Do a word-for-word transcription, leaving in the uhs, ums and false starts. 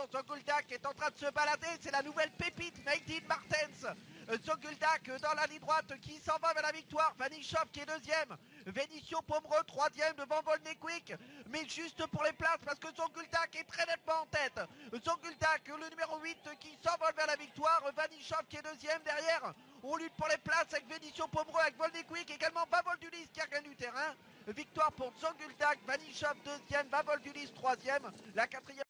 attention, Zonguldak est en train de se balader, c'est la nouvelle pépite Nadine Martens. Zonguldak dans la ligne droite qui s'en va vers la victoire. Vanishov qui est deuxième. Vénition Pomereux troisième devant Volnequick. Mais juste pour les places parce que Zonguldak est très nettement en tête. Zonguldak le numéro huit qui s'envole vers la victoire. Vanishov qui est deuxième derrière. On lutte pour les places avec Vénition Pomereux, avec Volnequick, également Bavol Dulis qui regagne du terrain. Victoire pour Zonguldak, Vanishov deuxième, Bavol Dulis troisième. La quatrième